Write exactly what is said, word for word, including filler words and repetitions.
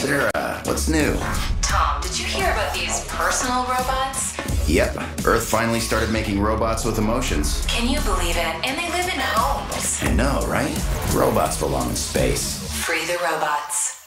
Sarah, what's new? Tom, did you hear about these personal robots? Yep, Earth finally started making robots with emotions. Can you believe it? And they live in homes. I know, right? Robots belong in space. Free the robots.